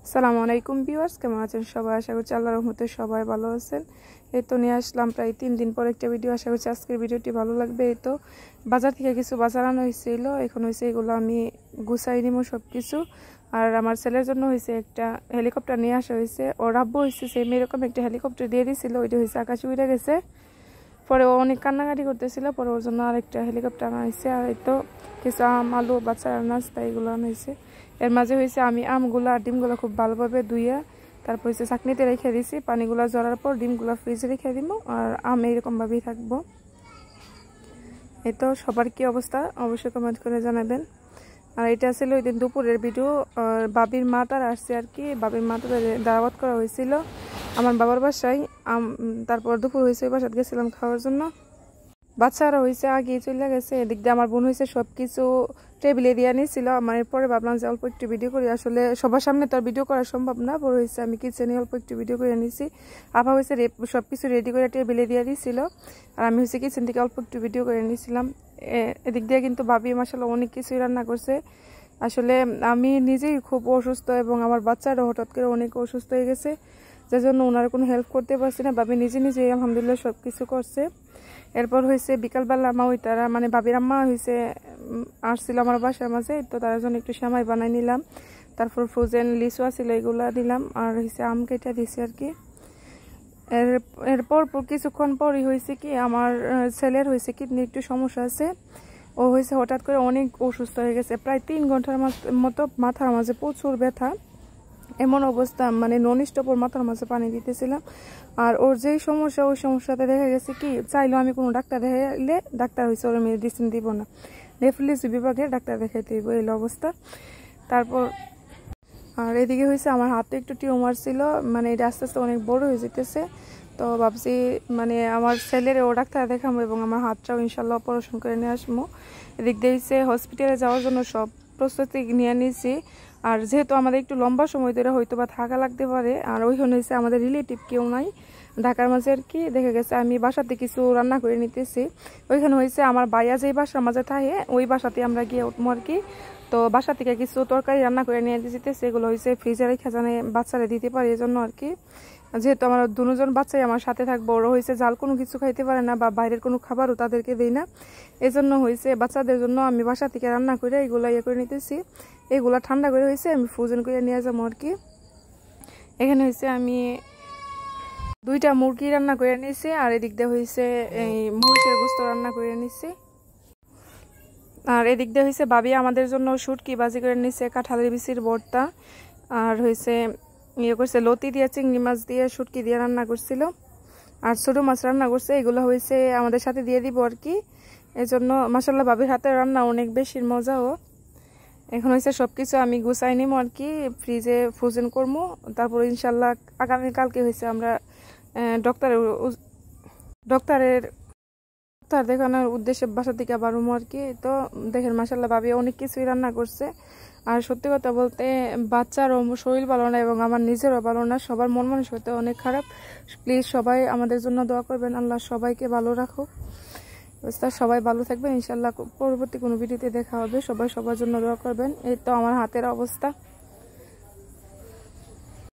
আসসালামু আলাইকুম ভিউয়ার্স, কেমন আছেন সবাই? আশা করছি আল্লাহর রহমতে সবাই ভালো আছেন। এই তো নিয়ে আসলাম প্রায় 3 দিন পর একটা ভিডিও। আশা করছি আজকের ভিডিওটি ভালো লাগবে। এই তো বাজার থেকে কিছু বাজার আনা হয়েছিল, এখন হয়েছে এগুলো আমি গুছাই নিব সব কিছু। আর আমার ছেলের জন্য হয়েছে একটা হেলিকপ্টার নিয়ে আসা হয়েছে। ওর আব্বু হয়েছে সেম এরকম একটা হেলিকপ্টার দিয়ে দিয়েছিল, ওইটা হয়েছে আকাশে উড়ে গেছে। পরে ও অনেক কান্নাকাটি করতেছিল, পরে ওর জন্য আরেকটা হেলিকপ্টার আনা হয়েছে। আর এই তো কিছু আম, আলু, বাচ্চার নাস্তা এগুলো আনা হয়েছে। এর মাঝে হয়েছে আমি আমগুলো আর ডিমগুলো খুব ভালোভাবে ধুইয়া তারপর হচ্ছে চাকনিতে রেখে দিয়েছি। পানিগুলো ঝরার পর ডিমগুলো ফ্রিজে রেখে দিব, আর আম এইরকমভাবেই থাকবো। এই তো সবার কি অবস্থা অবশ্যই কমেন্ট করে জানাবেন। আর এটা ছিল ওই দিন দুপুরের ভিডিও। বাবির মা তার আসছে আর কি, বাবির মা তাদের দাওয়াত করা হয়েছিল আমার বাবার বাসায়। তারপর দুপুর হয়েছে ওই বাসায় গেছিলাম খাওয়ার জন্য। বাচ্চারা হয়েছে আগে চলে গেছে, এদিক দিয়ে আমার বোন হয়েছে সব কিছু টেবিলে দিয়ে নিয়েছিল। আমার এরপরে ভাবলাম যে অল্প একটু ভিডিও করি, আসলে সবার সামনে তো আর ভিডিও করা সম্ভব না। বড় হয়েছে আমি কিচেনে অল্প একটু ভিডিও করে নিয়েছি। আপা হয়েছে সব কিছু রেডি করে টেবিলে দিয়ে দিয়েছিল, আর আমি হয়েছে কিচেন থেকে অল্প একটু ভিডিও করে নিয়েছিলাম। এদিক দিয়ে কিন্তু ভাবি মাসাল্লাহ অনেক কিছুই রান্না করছে। আসলে আমি নিজেই খুব অসুস্থ এবং আমার বাচ্চারা হঠাৎ করে অনেক অসুস্থ হয়ে গেছে, যার জন্য ওনারা কোনো হেল্প করতে পারছি না। ভাবি নিজে নিজে আলহামদুলিল্লাহ সব কিছু করছে। এরপর হয়েছে বিকালবেলা মা ওই তারা মানে বাবির আম্মা হয়েছে আসছিল আমার বাসার মাঝে, তো তার জন্য একটু সেমাই বানাই নিলাম। তারপর ফ্রোজেন লিচু আছিল এগুলা দিলাম, আর হয়েছে আম কেটে দিছি আর কি। এরপর কিছুক্ষণ পরই হয়েছে কি আমার ছেলের হয়েছে কিডনি একটু সমস্যা আছে। ও হয়েছে হঠাৎ করে অনেক অসুস্থ হয়ে গেছে, প্রায় 3 ঘন্টার মতো মাথার মাঝে প্রচুর ব্যথা। এমন অবস্থা মানে নন স্টপ ওর মাথার মাঝে পানি দিতেছিলাম। আর ওর যেই সমস্যা ওই সমস্যাতে দেখা গেছে কি চাইলেও আমি কোনো ডাক্তার দেখাইলে ডাক্তার হয়েছে ওর মেডিসিন দিব না, নেফ্রোলজি বিভাগে ডাক্তার দেখাইতে দিব, এই অবস্থা। তারপর আর এদিকে হয়েছে আমার হাতে একটু টিউমার ছিল, মানে এটা আস্তে আস্তে অনেক বড় হয়ে যেতেছে। তো ভাবছি মানে আমার ছেলের ও ডাক্তার দেখাবো এবং আমার হাতটাও ইনশাল্লাহ অপারেশন করে নিয়ে আসবো। এদিক দিয়ে হসপিটালে যাওয়ার জন্য সব প্রস্তুতি নিয়ে নিয়েছি। আর যেহেতু আমাদের একটু লম্বা সময় ধরে হয়তো বা থাকা লাগতে পারে, আর ওইখানে হয়েছে আমাদের রিলেটিভ কেউ নাই ঢাকার মাঝে আর কি। দেখা গেছে আমি বাসাতে কিছু রান্না করে নিতেছি। ওইখানে হয়েছে আমার ভাইয়া যেই বাসার মাঝে থাকে ওই বাসাতে আমরা গিয়ে উঠবো আর কি। তো বাসা থেকে কিছু তরকারি রান্না করে নিয়ে যেতে, সেগুলো হয়েছে ফ্রিজে রেখে জানে বাচ্চারা দিতে পারে এই জন্য আর কি। যেহেতু আমার দুজন বাচ্চাই আমার সাথে থাকবো, ওরা হয়েছে জাল কোনো কিছু খাইতে পারে না বা বাইরের কোনো খাবারও তাদেরকে দেই না, এজন্য হয়েছে বাচ্চাদের জন্য আমি বাসা থেকে রান্না করে এগুলো ইয়ে করে নিতেছি। এগুলা ঠান্ডা করে হয়েছে আমি ফ্রোজেন করে নিয়ে যাবো আর কি। এখানে হয়েছে আমি 2টা মুরগি রান্না করে নিয়েছি, আর এদিক দিয়ে হয়েছে এই মহিষের গোস্ত রান্না করে নিয়েছি। আর এদিক দিয়ে হয়েছে ভাবি আমাদের জন্য শুটকি ভাজি করে নিচ্ছে, কাঁঠালের বিচির ভর্তা, আর হয়েছে ইয়ে করছে লতি দিয়ে চিংড়ি মাছ দিয়ে শুটকি দিয়ে রান্না করছিল, আর ছোটো মাছ রান্না করছে। এগুলো হয়েছে আমাদের সাথে দিয়ে দিব আর কি। এই জন্য মাসাল্লাহ ভাবির হাতের রান্না অনেক বেশি মজাও। এখন হয়েছে সব কিছু আমি গুছাই নিব আর কি, ফ্রিজে ফ্রোজেন করবো। তারপর ইনশাল্লাহ আগামীকালকে হয়েছে আমরা ডক্টরের তার দেখানোর উদ্দেশ্যে বাসা থেকে আবার আর কি। তো দেখেন মাসাল্লাহ ভাবি অনেক কিছুই রান্না করছে। আর সত্যি কথা বলতে বাচ্চারও শরীর ভালো না এবং আমার নিজেরও ভালো না, সবার মন মানসিকতা অনেক খারাপ। প্লিজ সবাই আমাদের জন্য দোয়া করবেন, আল্লাহ সবাইকে ভালো রাখুক। সবাই ভালো থাকবেন ইনশাল্লাহ। পরবর্তী কোনো ভিডিওতে দেখা হবে, সবাই সবার জন্য দোয়া করবেন। এই তো আমার হাতের অবস্থা।